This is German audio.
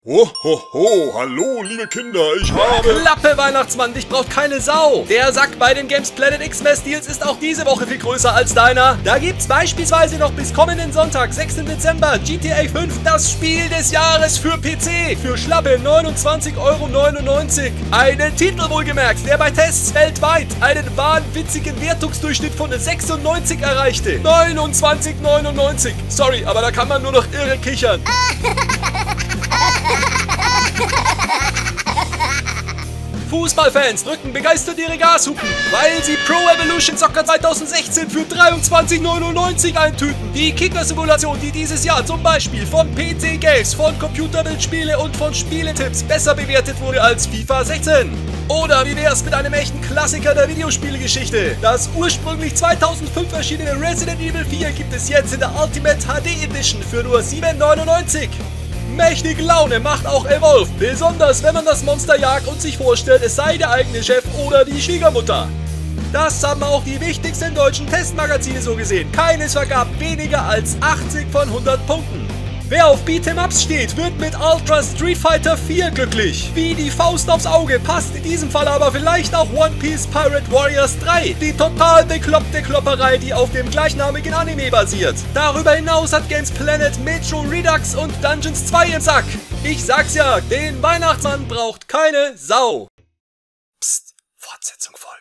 Ho, ho, ho, hallo liebe Kinder, ich habe... Klappe, Weihnachtsmann, dich braucht keine Sau. Der Sack bei den Games Planet Xmas Deals ist auch diese Woche viel größer als deiner. Da gibt's beispielsweise noch bis kommenden Sonntag, 6. Dezember, GTA 5, das Spiel des Jahres für PC. Für schlappe 29,99 €. Einen Titel wohlgemerkt, der bei Tests weltweit einen wahnwitzigen Wertungsdurchschnitt von 96 erreichte. 29,99 €. Sorry, aber da kann man nur noch irre kichern. Fußballfans drücken begeistert ihre Gashupen, weil sie Pro Evolution Soccer 2016 für 23,99 € eintüten. Die Kicker-Simulation, die dieses Jahr zum Beispiel von PC Games, von Computerbildspiele und von Spieletipps besser bewertet wurde als FIFA 16. Oder wie wär's mit einem echten Klassiker der Videospielgeschichte? Das ursprünglich 2005 erschienene Resident Evil 4 gibt es jetzt in der Ultimate HD Edition für nur 7,99 €. Mächtig Laune macht auch Evolve, besonders wenn man das Monster jagt und sich vorstellt, es sei der eigene Chef oder die Schwiegermutter. Das haben auch die wichtigsten deutschen Testmagazine so gesehen. Keines vergab weniger als 80 von 100 Punkten. Wer auf Beat'em-Ups steht, wird mit Ultra Street Fighter 4 glücklich. Wie die Faust aufs Auge passt in diesem Fall aber vielleicht auch One Piece Pirate Warriors 3. Die total bekloppte Klopperei, die auf dem gleichnamigen Anime basiert. Darüber hinaus hat Games Planet Metro Redux und Dungeons 2 im Sack. Ich sag's ja, den Weihnachtsmann braucht keine Sau. Psst, Fortsetzung folgt.